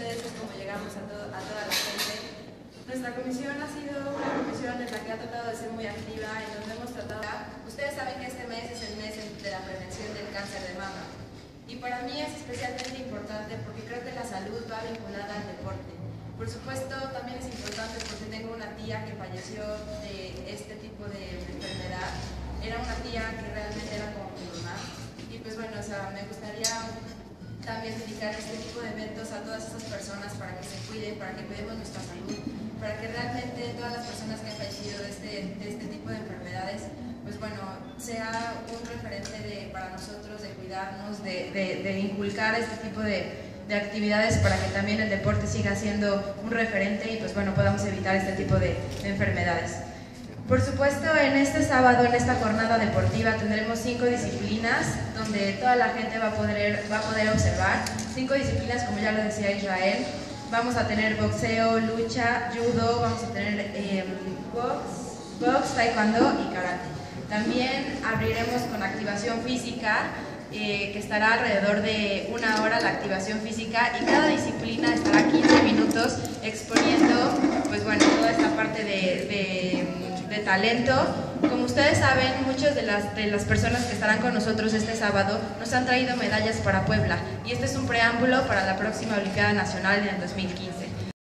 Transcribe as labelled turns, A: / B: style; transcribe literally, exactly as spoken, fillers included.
A: ustedes es como llegamos a, todo, a toda la gente. Nuestra comisión ha sido una comisión en la que ha tratado de ser muy activa, en donde hemos tratado... Ustedes saben que este mes es el mes de la prevención del cáncer de mama. Y para mí es especialmente importante porque creo que la salud va vinculada al deporte. Por supuesto, también es importante porque tengo una tía que falleció de este tipo de enfermedad. Era una tía que realmente era como mi mamá. Y pues bueno, o sea, me gustaría también dedicar este tipo de eventos a todas esas personas para que se cuiden, para que cuidemos nuestra salud, para que realmente todas las personas que han fallecido de este, de este tipo de enfermedades, pues bueno, sea un referente de, para nosotros de cuidarnos, de, de, de inculcar este tipo de, de actividades para que también el deporte siga siendo un referente y pues bueno, podamos evitar este tipo de, de enfermedades. Por supuesto, en este sábado, en esta jornada deportiva, tendremos cinco disciplinas donde toda la gente va a poder, va a poder observar. Cinco disciplinas, como ya lo decía Israel. Vamos a tener boxeo, lucha, judo, vamos a tener eh, box, box, taekwondo y karate. También abriremos con activación física, eh, que estará alrededor de una hora la activación física y cada disciplina estará quince minutos exponiendo, pues bueno, toda esta parte de, de de talento. Como ustedes saben, muchas de las, de las personas que estarán con nosotros este sábado nos han traído medallas para Puebla y este es un preámbulo para la próxima Olimpiada Nacional en el dos mil quince.